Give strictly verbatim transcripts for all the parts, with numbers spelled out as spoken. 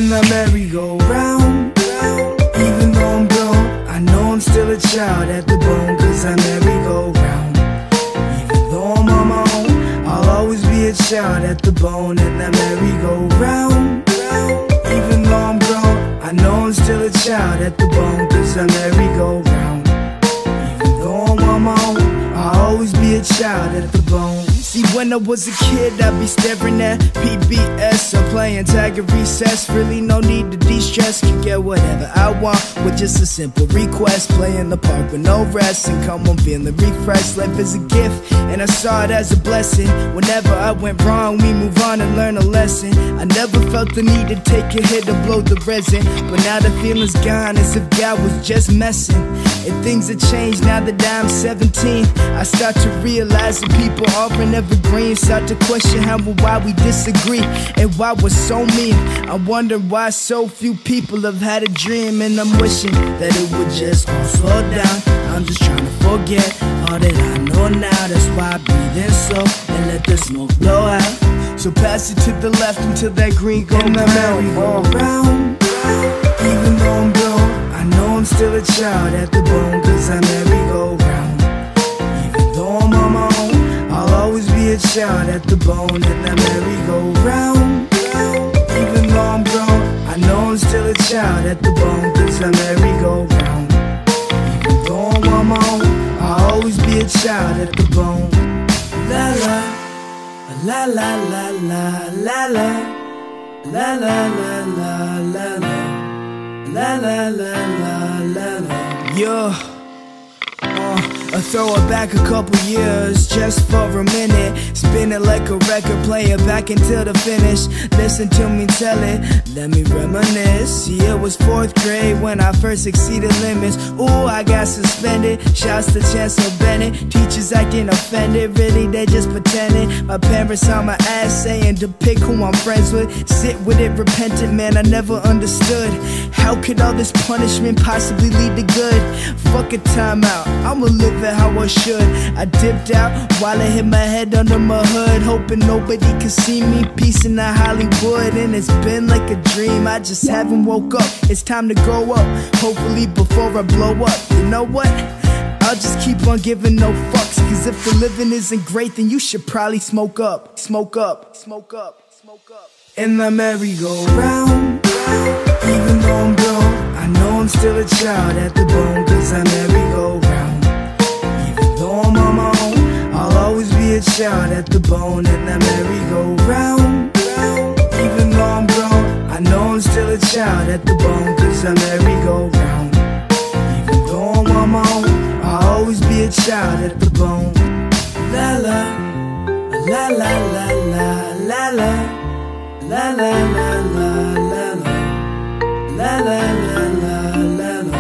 in the merry-go-round. Even though I'm grown, I know I'm still a child at the bone, cause I merry-go-round. Even though I'm on my own, I'll always be a child at the bone in the merry-go-round. Even though I'm grown, I know I'm still a child at the bone, cause I merry-go-round. Even though I'm on my own, I'll always be a child at the bone. See, when I was a kid, I'd be staring at P B S or playing tag at recess. Really no need to de-stress, can get whatever I want with just a simple request. Play in the park with no rest and come home feeling refreshed. Life is a gift and I saw it as a blessing. Whenever I went wrong, we move on and learn a lesson. I never felt the need to take a hit to blow the resin, but now the feeling's gone as if God was just messing. And things have changed now that I'm seventeen. I start to realize that people aren't evergreen. Start to question how and why we disagree and why we're so mean. I wonder why so few people have had a dream, and I'm wishing that it would just all slow down. I'm just trying to forget all that I know now. That's why I breathe in slow and let the smoke blow out. So pass it to the left until that green goes merry-go-round. Even though I'm grown, I know I'm still a child at the bone, cause I merry-go-round. Even though I'm on my own, I'll always be a child at the bone in that merry-go-round. Even though I'm grown, I know I'm still a child at the bone, cause I merry-go-round. Even though I'm on my own, I'll always be a child at the bone. La la, la la la la la la, la la la la la la, la la la la la. Yeah. I throw it back a couple years just for a minute. Spin it like a record player back until the finish. Listen to me tell it, let me reminisce. See, it was fourth grade when I first exceeded limits. Ooh, I got suspended. Shouts to Chancellor Bennett. Teachers acting offended, really they just pretending. My parents on my ass saying to pick who I'm friends with. Sit with it repentant, man, I never understood. How could all this punishment possibly lead to good? Fuck a timeout, I'ma live it how I should. I dipped out while I hit my head under my hood, hoping nobody could see me. Peace in the Hollywood, and it's been like a dream. I just haven't woke up. It's time to grow up, hopefully before I blow up. You know what? I'll just keep on giving no fucks, cause if the living isn't great, then you should probably smoke up. Smoke up, smoke up, smoke up. In the merry-go-round. Even though I'm grown, I know I'm still a child at the bone, cause I merry-go-round. Even though I'm on my own, I'll always be a child at the bone in that merry-go-round. Even though I'm grown, I know I'm still a child at the bone, cause I merry-go-round. Even though I'm on my own, I'll always be a child at the bone. La la, la la la la la la, la la la la la la, la la la la la la,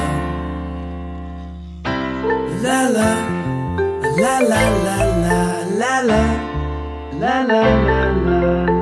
la la, la la la la la la, la la la la.